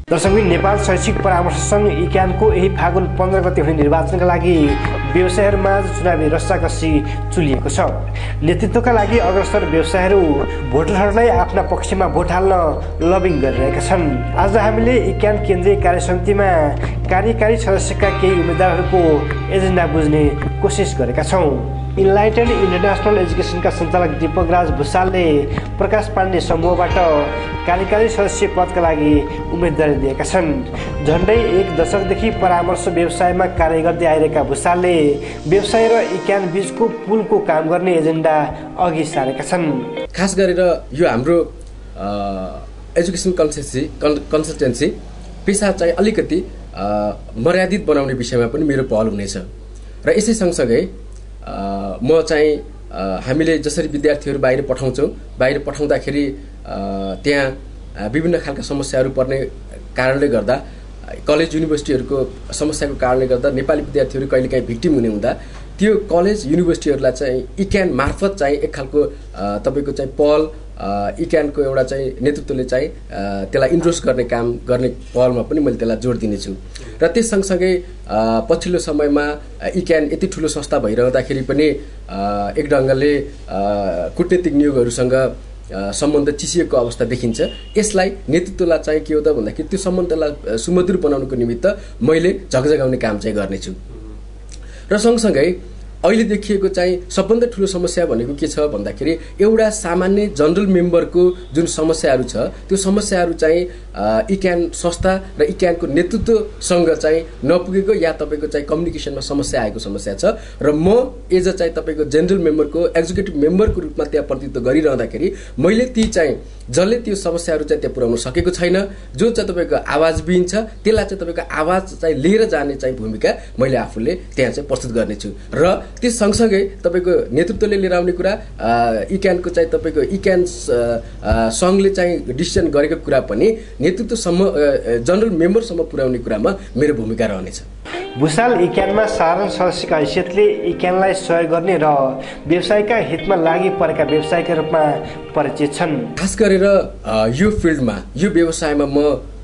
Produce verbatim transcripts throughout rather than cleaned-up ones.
दर्शकबिन नेपाल शैक्षिक परामर्श सङ्घ इक्यानको यही फागुन पन्ध्र गते हुने निर्वाचनका लागि व्यवसायहरूमाझ चुनावी रस्साकसी चुलिएको छ। नेतृत्वका लागि अग्रसर व्यवसायहरू भोटरहरूलाई आफ्ना पक्षमा भोट हाल्न लबिङ गरिरहेका छन्। आज हामीले इक्यान केन्द्रीय कार्य समितिमा कार्यकारी सदस्यका केही उम्मेदवारहरूको एजेन्डा बुझ्ने कोसिस गरेका छौँ। इन्लाइटेड इन्टरनेसनल एजुकेसनका सञ्चालक दीपक राज भुसालले प्रकाश पाण्डे समूहबाट कार्यकारी सदस्य पदका लागि उम्मेदवारी दिएका छन्। झन्डै एक दशकदेखि परामर्श व्यवसायमा कार्य गर्दै आइरहेका भुसालले व्यवसाय र इक्यान बीचको पुलको काम गर्ने एजेन्डा अघि सारेका छन्। खास गरेर यो हाम्रो एजुकेसन कन्सल्टेन्सी कन्सल्टेन्सी पेसा चाहिँ अलिकति मर्यादित बनाउने विषयमा पनि मेरो पहल हुनेछ र यसै सँगसँगै म चाहिँ हामीले जसरी विद्यार्थीहरू बाहिर पठाउँछौँ, बाहिर पठाउँदाखेरि त्यहाँ विभिन्न खालका समस्याहरू पर्ने कारणले गर्दा कलेज युनिभर्सिटीहरूको समस्याको कारणले गर्दा नेपाली विद्यार्थीहरू कहिलेकाहीँ भिक्टिम हुने हुँदा त्यो कलेज युनिभर्सिटीहरूलाई चाहिँ इक्यान मार्फत चाहिँ एक खालको तपाईँको चाहिँ पहल इक्यानको एउटा चाहिँ नेतृत्वले चाहिँ त्यसलाई इन्ड्रोस गर्ने काम गर्ने पहलमा पनि मैले त्यसलाई जोड दिनेछु र त्यस सँगसँगै पछिल्लो समयमा इक्यान यति ठुलो संस्था भइरहँदाखेरि पनि एक ढङ्गले कूटनीतिक नियोगहरूसँग सम्बन्ध चिसिएको अवस्था देखिन्छ। यसलाई नेतृत्वलाई चाहिँ के हो त भन्दाखेरि त्यो सम्बन्धलाई सुमधुर बनाउनको निमित्त मैले झकझगाउने काम चाहिँ गर्नेछु र सँगसँगै अहिले देखिएको चाहिँ सबभन्दा ठुलो समस्या भनेको के छ भन्दाखेरि एउटा सामान्य जनरल मेम्बरको जुन समस्याहरू छ त्यो समस्याहरू चाहिँ इक्यान संस्था र इक्यानको नेतृत्वसँग चाहिँ नपुगेको या तपाईँको चाहिँ कम्युनिकेसनमा समस्या आएको समस्या छ र म एज अ चाहिँ तपाईँको जेनरल मेम्बरको एक्जिक्युटिभ मेम्बरको रूपमा त्यहाँ प्रतिनिधित्व गरिरहँदाखेरि मैले ती चाहिँ जसले त्यो समस्याहरू चाहिँ त्यहाँ पुर्याउन सकेको छैन, जो चाहिँ तपाईँको आवाजविहीन छ त्यसलाई चाहिँ तपाईँको आवाज चाहिँ लिएर जाने चाहिँ भूमिका मैले आफूले त्यहाँ चाहिँ प्रस्तुत गर्नेछु र त्यस सँगसँगै तपाईँको नेतृत्वले लिएर आउने कुरा इक्यानको चाहिँ तपाईँको इक्यान सङ्घले चाहिँ डिसिजन गरेको कुरा पनि नेतृत्वसम्म जनरल मेम्बरसम्म पुर्याउने कुरामा मेरो भूमिका रहनेछ। भुसाल इक्यानमा साधारण सदस्यका हैसियतले इक्यानलाई सहयोग गर्ने र व्यवसायका हितमा लागि परेका व्यवसायका रूपमा परिचित छन्। खास गरेर यो फिल्डमा यो व्यवसायमा म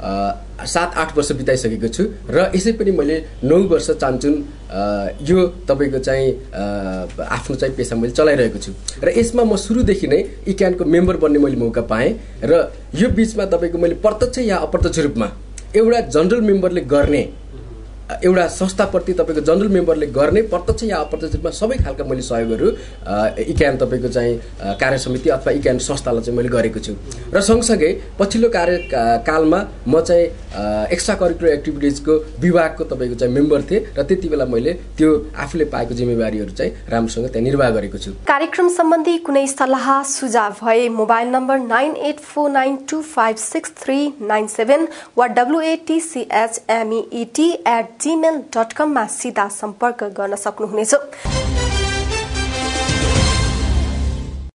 सात आठ वर्ष बिताइसकेको छु र यसै पनि मैले नौ वर्ष चान्चुन यो तपाईँको चाहिँ आफ्नो चाहिँ पेसा मैले चलाइरहेको छु र यसमा म सुरुदेखि नै इक्यानको मेम्बर बन्ने मैले मौका पाएँ र यो बिचमा तपाईँको मैले प्रत्यक्ष या अप्रत्यक्ष रूपमा एउटा जनरल मेम्बरले गर्ने एउटा संस्थाप्रति तपाईँको जनरल मेम्बरले गर्ने प्रत्यक्ष या अप्रत्यक्ष रूपमा सबै खालका मैले सहयोगहरू इक्यान तपाईँको चाहिँ कार्य समिति अथवा इक्यान संस्थालाई चाहिँ मैले गरेको छु र सँगसँगै पछिल्लो कार्यकालमा म चाहिँ एक्स्ट्रा करिकुलर एक्टिभिटिजको विभागको तपाईँको चाहिँ मेम्बर थिएँ र त्यति बेला मैले त्यो आफूले पाएको जिम्मेवारीहरू चाहिँ राम्रोसँग त्यहाँ निर्वाह गरेको छु। कार्यक्रम सम्बन्धी कुनै सल्लाह सुझाव भए mobile number nine eight four nine two five six three nine seven वा डब्लुएटिसिएचएमइटी एट जीमेल डट कममा सिधा सम्पर्क गर्न सक्नुहुनेछ।